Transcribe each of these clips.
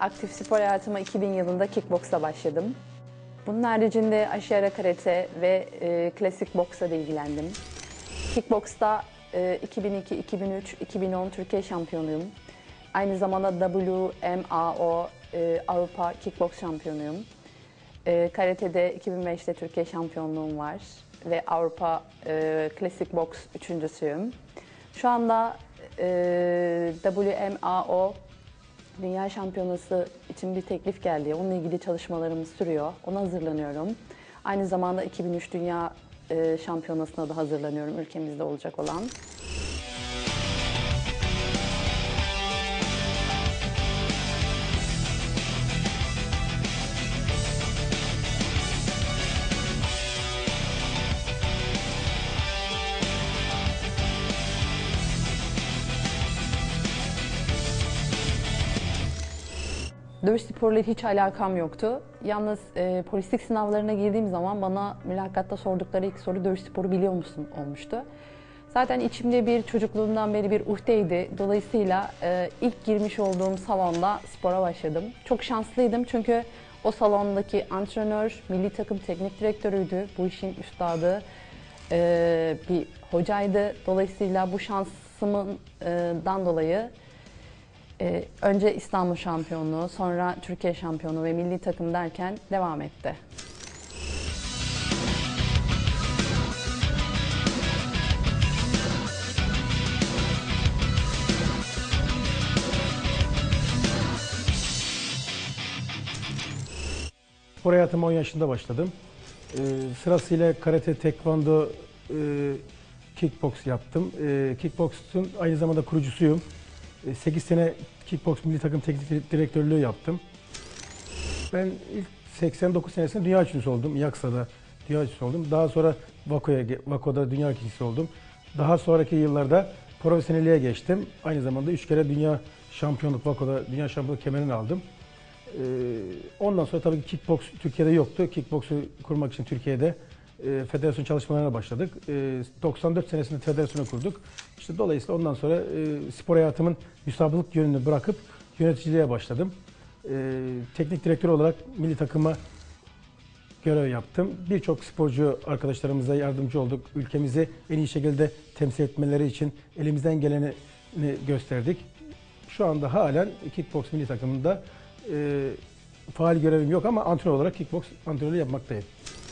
Aktif spor hayatıma 2000 yılında kickboksla başladım. Bunun haricinde aşağıya karate ve klasik boksla da ilgilendim. Kickboksta 2002, 2003, 2010 Türkiye şampiyonuyum. Aynı zamanda WMAO Avrupa Kickboks şampiyonuyum. Karate'de 2005'te Türkiye şampiyonluğum var ve Avrupa klasik boks üçüncüsüyüm. Şu anda WMAO Dünya Şampiyonası için bir teklif geldi. Onunla ilgili çalışmalarımız sürüyor. Ona hazırlanıyorum. Aynı zamanda 2003 Dünya Şampiyonası'na da hazırlanıyorum, ülkemizde olacak olan. Dövüş sporuyla hiç alakam yoktu. Yalnız polislik sınavlarına girdiğim zaman bana mülakatta sordukları ilk soru dövüş sporu biliyor musun olmuştu. Zaten içimde bir çocukluğumdan beri bir uhdeydi. Dolayısıyla ilk girmiş olduğum salonda spora başladım. Çok şanslıydım çünkü o salondaki antrenör, milli takım teknik direktörüydü. Bu işin üstadı bir hocaydı. Dolayısıyla bu şansımdan dolayı önce İstanbul şampiyonluğu, sonra Türkiye şampiyonluğu ve milli takım derken devam etti. Spor hayatıma 10 yaşında başladım. Sırasıyla karate, tekvando, kickboks yaptım. Kickboksun aynı zamanda kurucusuyum. 8 sene kickboks milli takım teknik direktörlüğü yaptım. Ben ilk 89 senesinde dünya üçüncüsü oldum. Yaksa'da dünya üçüncüsü oldum. Daha sonra Vako'da dünya ikincisi oldum. Daha sonraki yıllarda profesyonelliğe geçtim. Aynı zamanda 3 kere dünya şampiyonluk, Vako'da dünya şampiyonluk kemerini aldım. Ondan sonra tabii ki kickboks Türkiye'de yoktu. Kickboksu kurmak için Türkiye'de federasyon çalışmalarına başladık. 94 senesinde federasyonu kurduk. İşte dolayısıyla ondan sonra spor hayatımın müsabıklık yönünü bırakıp yöneticiliğe başladım. Teknik direktör olarak milli takıma görev yaptım. Birçok sporcu arkadaşlarımıza yardımcı olduk. Ülkemizi en iyi şekilde temsil etmeleri için elimizden geleni gösterdik. Şu anda halen kickboks milli takımında faal görevim yok ama antrenör olarak kickboks antrenörü yapmaktayım.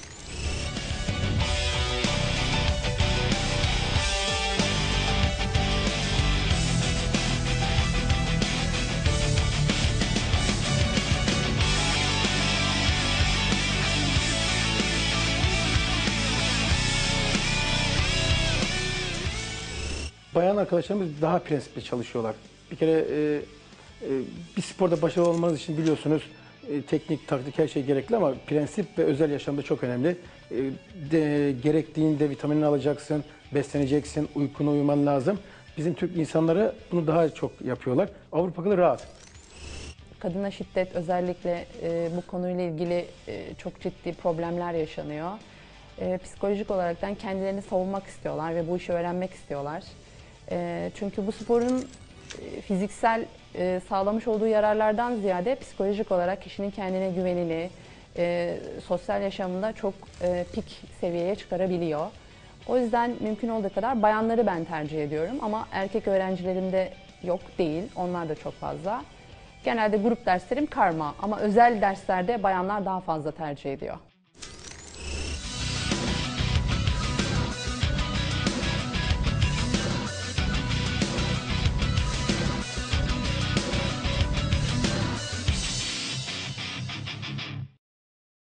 Bayan arkadaşlarımız daha prensipli çalışıyorlar. Bir kere bir sporda başarılı olmanız için biliyorsunuz teknik, taktik her şey gerekli ama prensip ve özel yaşamda çok önemli. Gerektiğinde vitaminini alacaksın, besleneceksin, uykuna uyuman lazım. Bizim Türk insanları bunu daha çok yapıyorlar. Avrupalı rahat. Kadına şiddet özellikle bu konuyla ilgili çok ciddi problemler yaşanıyor. Psikolojik olaraktan kendilerini savunmak istiyorlar ve bu işi öğrenmek istiyorlar. Çünkü bu sporun fiziksel sağlamış olduğu yararlardan ziyade psikolojik olarak kişinin kendine güvenini, sosyal yaşamında çok pik seviyeye çıkarabiliyor. O yüzden mümkün olduğu kadar bayanları ben tercih ediyorum ama erkek öğrencilerimde yok değil, onlar da çok fazla. Genelde grup derslerim karma ama özel derslerde bayanlar daha fazla tercih ediyor.